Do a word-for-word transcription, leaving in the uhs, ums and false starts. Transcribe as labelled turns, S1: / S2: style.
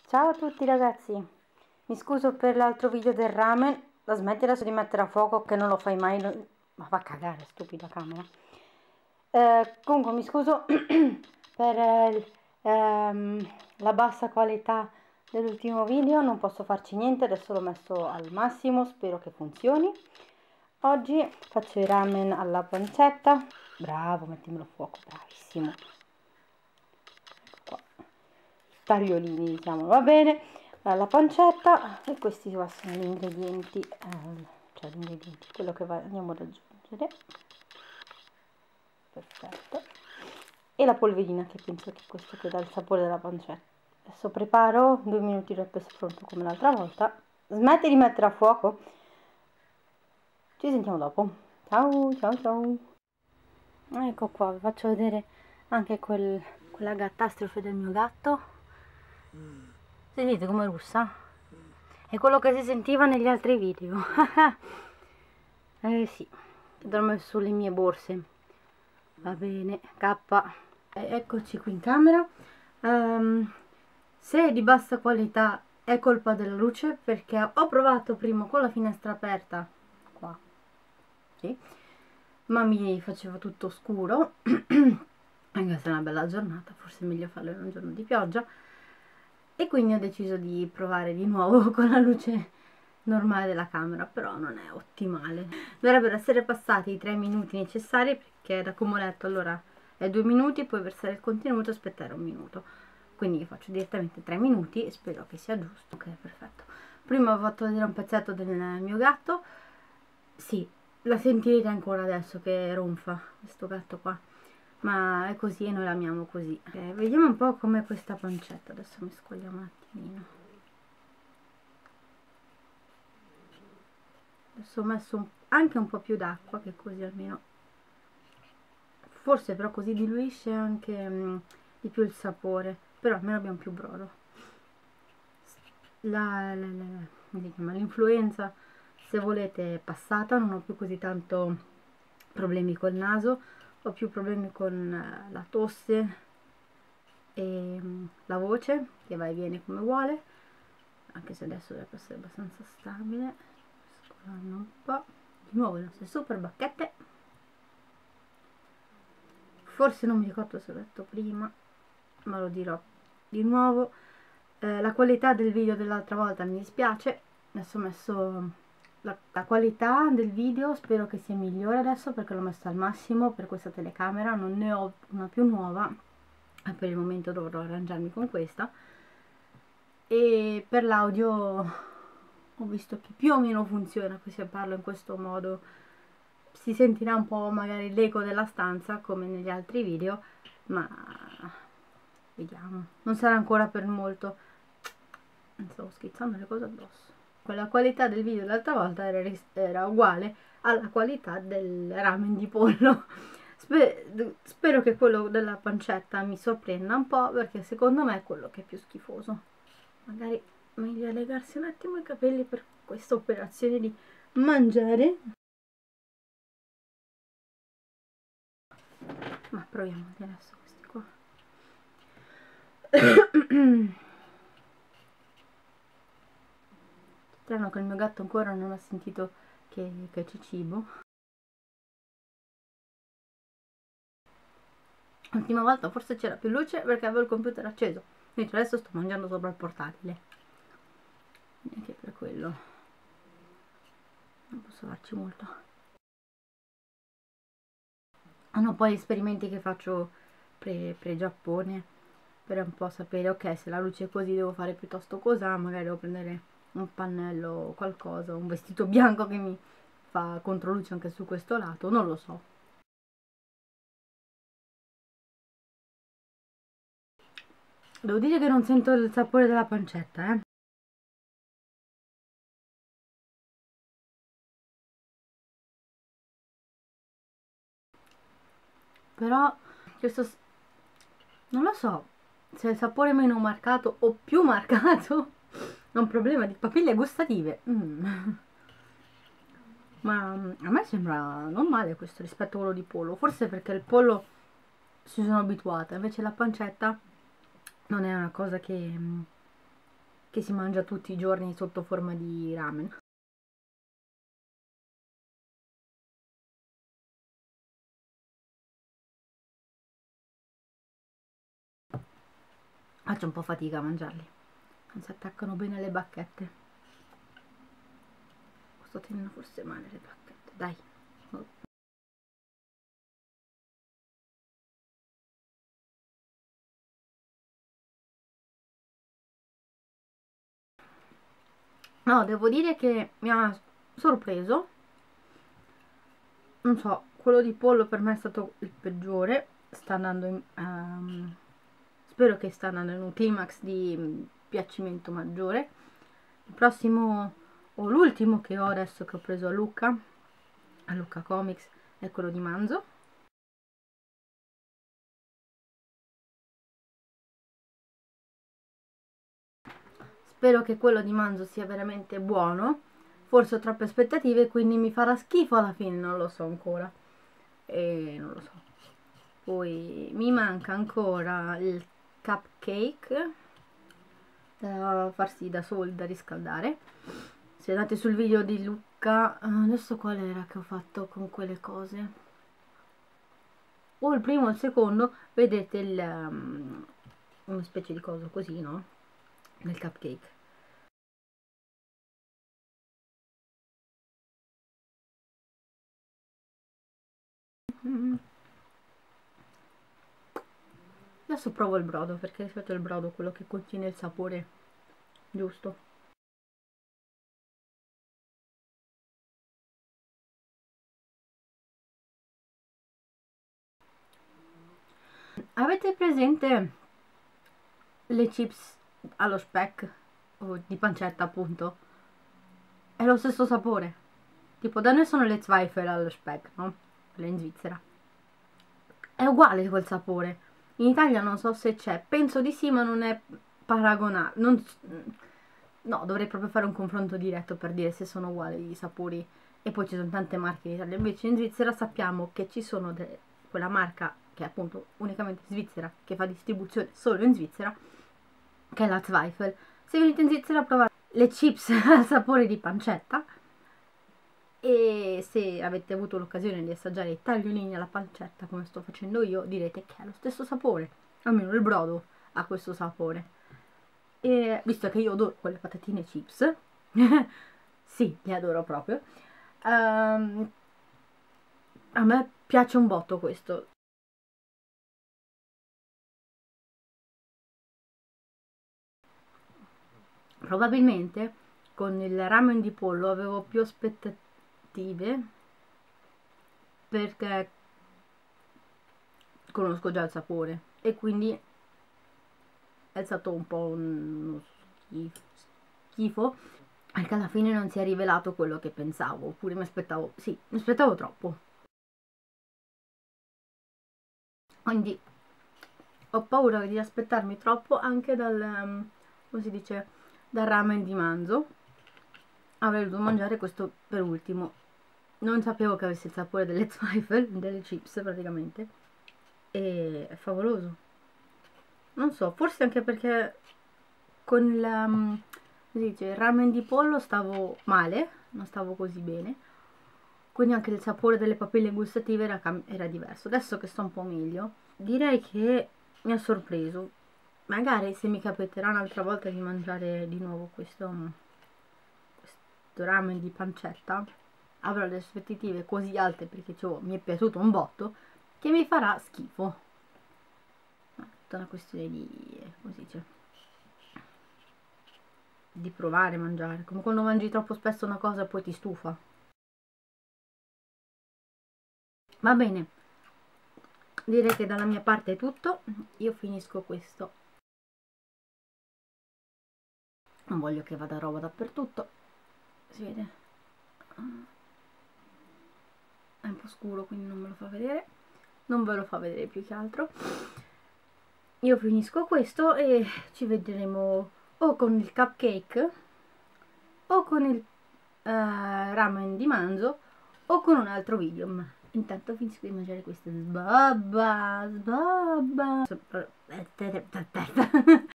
S1: Ciao a tutti ragazzi, mi scuso per l'altro video del ramen, la smetti adesso di mettere a fuoco che non lo fai mai, non... ma va a cagare stupida camera. Eh, comunque mi scuso per eh, ehm, la bassa qualità dell'ultimo video, non posso farci niente, adesso l'ho messo al massimo, spero che funzioni. Oggi faccio i ramen alla pancetta, bravo, mettimelo a fuoco, bravissimo. Qua. Tagliolini diciamo, va bene. La pancetta, e questi qua sono gli ingredienti, eh, cioè gli ingredienti, quello che va, andiamo ad aggiungere. Perfetto. E la polverina, che penso che questo che dà il sapore della pancetta. Adesso preparo, due minuti dopo è pronto come l'altra volta. Smetti di mettere a fuoco. Ci sentiamo dopo. Ciao, ciao, ciao. Ecco qua, vi faccio vedere anche quel, quella cattastrofe del mio gatto. Sentite come russa? È quello che si sentiva negli altri video. Eh sì, dormo sulle mie borse. Va bene, K. Eh, eccoci qui in camera. Um, se è di bassa qualità è colpa della luce, perché ho provato prima con la finestra aperta, qua, sì, ma mi faceva tutto scuro. Anche se è una bella giornata, forse è meglio farlo in un giorno di pioggia. E quindi ho deciso di provare di nuovo con la luce normale della camera, però non è ottimale. Dovrebbero essere passati i tre minuti necessari, perché da come ho letto allora è due minuti, poi versare il contenuto e aspettare un minuto. Quindi io faccio direttamente tre minuti e spero che sia giusto. Ok, perfetto. Prima ho fatto vedere un pezzetto del mio gatto. Sì, la sentirete ancora adesso che ronfa, questo gatto qua. Ma è così e noi l'amiamo così. Okay, vediamo un po' com'è questa pancetta. Adesso mi scogliamo un attimino. Adesso ho messo un, anche un po' più d'acqua, che così almeno, forse però così diluisce anche mh, di più il sapore, però almeno abbiamo più brodo. La, la, la, l'influenza, se volete, è passata, non ho più così tanto problemi col naso, ho più problemi con la tosse e la voce che va e viene come vuole, anche se adesso dovrebbe essere abbastanza stabile. Scolando un po', di nuovo le nostre super bacchette. Forse non mi ricordo se l'ho detto prima, ma lo dirò di nuovo. Eh, la qualità del video dell'altra volta mi dispiace, adesso ho messo la, la qualità del video, spero che sia migliore adesso perché l'ho messa al massimo per questa telecamera, non ne ho una più nuova e per il momento dovrò arrangiarmi con questa. E per l'audio ho visto che più o meno funziona, se parlo in questo modo si sentirà un po' magari l'eco della stanza come negli altri video, ma vediamo, non sarà ancora per molto. Stavo schizzando le cose addosso. Quella qualità del video dell'altra volta era, era uguale alla qualità del ramen di pollo. Sper, spero che quello della pancetta mi sorprenda un po', perché secondo me è quello che è più schifoso. Magari meglio legarsi un attimo i capelli per questa operazione di mangiare. Ma proviamo adesso questi qua. Strano che il mio gatto ancora non ha sentito che, che c'è cibo. L'ultima volta forse c'era più luce perché avevo il computer acceso, invece adesso sto mangiando sopra il portatile. Neanche per quello non posso farci molto. Ah no, poi esperimenti che faccio pre-Giappone, pre per un po' sapere, ok, se la luce è così devo fare piuttosto cosa, magari devo prendere un pannello o qualcosa, un vestito bianco che mi fa controluce anche su questo lato, non lo so. Devo dire che non sento il sapore della pancetta, eh. Però questo, non lo so se è il sapore meno marcato o più marcato, è un problema di papille gustative. Mm. Ma a me sembra non male questo rispetto a quello di pollo, forse perché il pollo si sono abituata, invece la pancetta non è una cosa che, che si mangia tutti i giorni sotto forma di ramen. Faccio un po' fatica a mangiarli, non si attaccano bene alle bacchette. Sto tenendo forse male le bacchette, dai. No, devo dire che mi ha sorpreso. Non so, quello di pollo per me è stato il peggiore. Sta andando in... Um, spero che sta andando in un climax di um, piacimento maggiore. Il prossimo, o l'ultimo che ho adesso, che ho preso a Lucca, a Lucca Comics, è quello di manzo. Spero che quello di manzo sia veramente buono. Forse ho troppe aspettative, quindi mi farà schifo alla fine, non lo so ancora. E non lo so. Poi mi manca ancora il cupcake da farsi da soli, da riscaldare. Se andate sul video di Lucca, adesso qual era che ho fatto con quelle cose? O il primo o il secondo, vedete il, um, una specie di coso così, no? Nel cupcake. Mm. Adesso provo il brodo, perché di solito è il brodo quello che contiene il sapore giusto. Avete presente le chips allo speck o di pancetta, appunto? È lo stesso sapore. Tipo, da noi sono le Zweifel allo speck, no? Quelle in Svizzera. È uguale quel sapore. In Italia non so se c'è, penso di sì, ma non è paragonabile. Non... No, dovrei proprio fare un confronto diretto per dire se sono uguali i sapori. E poi ci sono tante marche in Italia. Invece in Svizzera sappiamo che ci sono quella marca che è appunto unicamente svizzera, che fa distribuzione solo in Svizzera, che è la Zweifel. Se venite in Svizzera provate le chips al sapore di pancetta, e se avete avuto l'occasione di assaggiare i tagliolini alla pancetta come sto facendo io, direte che è lo stesso sapore, almeno il brodo ha questo sapore. E visto che io adoro quelle patatine chips, sì, le adoro proprio, um, a me piace un botto questo. Probabilmente con il ramen di pollo avevo più aspettative perché conosco già il sapore e quindi è stato un po' uno schifo, perché alla fine non si è rivelato quello che pensavo, oppure mi aspettavo, sì, mi aspettavo troppo. Quindi ho paura di aspettarmi troppo anche dal, um, come si dice, dal ramen di manzo. Avrei dovuto mangiare questo per ultimo. Non sapevo che avesse il sapore delle Zweifel, delle chips praticamente, e è favoloso. Non so, forse anche perché con il, um, dice, il ramen di pollo stavo male, non stavo così bene, quindi anche il sapore delle papille gustative era, era diverso. Adesso che sto un po' meglio, direi che mi ha sorpreso. Magari se mi capiterà un'altra volta di mangiare di nuovo questo, questo ramen di pancetta, avrò le aspettative così alte perché cioè, mi è piaciuto un botto, che mi farà schifo. È tutta una questione di, come si dice, di provare a mangiare, come quando mangi troppo spesso una cosa poi ti stufa. Va bene, direi che dalla mia parte è tutto, io finisco questo, non voglio che vada roba dappertutto, si vede, è un po' scuro quindi non me lo fa vedere, non ve lo fa vedere più che altro. Io finisco questo e ci vedremo o con il cupcake o con il uh, ramen di manzo o con un altro video. Ma intanto finisco di mangiare questo. Sbabba, sbabba.